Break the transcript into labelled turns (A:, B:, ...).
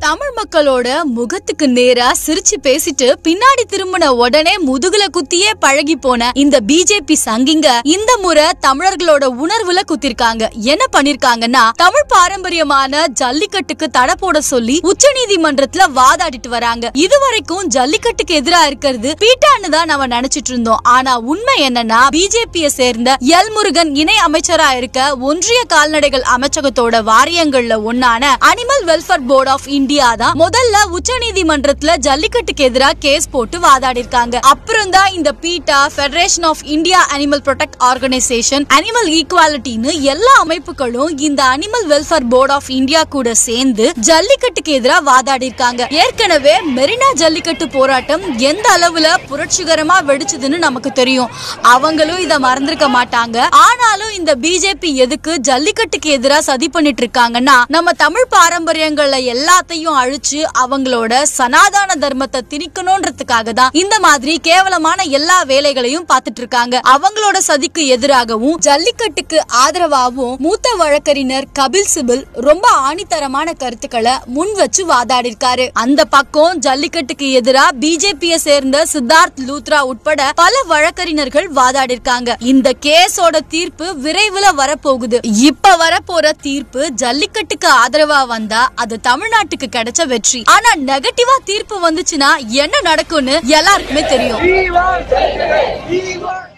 A: தமிழ் மக்களோட முகத்துக்கு நேரா சிரிச்சு பேசிட்டு பின்னாடி திரும்பின உடனே முதுகுல குத்தியே பழகி போன இந்த பிஜேபி சங்கிங்க இந்த முறை தமிழர்களோட உணர்வுல குத்திருக்காங்க. என்ன பண்ணிருக்காங்கன்னா, தமிழ் பாரம்பரியமான ஜல்லிக்கட்டுக்கு தடை போட சொல்லி உச்சநீதிமன்றத்துல வாதாடிட்டு வராங்க. இதுவரைக்கும் ஜல்லிக்கட்டுக்கு எதிராக இருக்கிறது பீட்டான்னு தான் நம்ம நினைச்சிட்டு இருந்தோம். ஆனா உண்மை என்னன்னா, பிஜேபியை சேர்ந்த எல் முருகன் இணை அமைச்சரா இருக்க ஒன்றிய கால்நடைகள் அமைச்சகத்தோட வாரியங்கள்ல ஒன்னான animal welfare board of India தான் முதல்ல உச்சநீதிமன்றத்துல ஜல்லிக்கட்டுக்கு எதிராக கேஸ் போட்டு வாதாடி இருக்காங்க. அப்புறம் தான் இந்த PETA, federation of India animal protect organisation, animal ஈக்வாலிட்டின்னு எல்லா அமைப்புகளும் இந்த animal welfare board of India கூட சேர்ந்து ஜல்லிக்கட்டுக்கு எதிராக வாதாடி இருக்காங்க. ஏற்கனவே மெரினா ஜல்லிக்கட்டு போராட்டம் எந்த அளவுல புரட்சிகரமா வெடிச்சதுன்னு நமக்கு தெரியும். அவங்களும் இத மறந்திருக்க மாட்டாங்க. ஆனாலும் இந்த பிஜேபி எதுக்கு ஜல்லிக்கட்டுக்கு எதிராக சதி பண்ணிட்டு இருக்காங்கன்னா, நம்ம தமிழ் பாரம்பரியங்கள்ல எல்லாத்தையும் அழிச்சு அவங்களோட சனாதன தர்மத்தை திணிக்கணும்ன்றதுக்காக தான் இந்த மாதிரி கேவலமான எல்லா வேலைகளையும் பார்த்துட்டு இருக்காங்க. அவங்களோட சதிக்கு எதிராகவும் ஜல்லிக்கட்டுக்கு ஆதரவாகவும் மூத்த வழக்கறிஞர் கபில் சிபில் ரொம்ப ஆணித்தரமான கருத்துக்களை முன் வச்சு வாதாடி இருக்காரு. அந்த பக்கம் ஜல்லிக்கட்டுக்கு எதிராக பிஜேபியை சேர்ந்த சித்தார்த் லூத்ரா உட்பட பல வழக்கறிஞர்கள் வாதாடி இருக்காங்க. இந்த கேஸோட தீர்ப்பு விரைவில் வரப்போகுது. இப்ப வரப்போற தீர்ப்பு ஜல்லிக்கட்டுக்கு ஆதரவா வந்தா அது தமிழ்நாட்டுக்கு கிடைச்ச வெற்றி. ஆனா நெகட்டிவா தீர்ப்பு வந்துச்சுன்னா என்ன நடக்கும்னு எல்லாருக்குமே தெரியும்.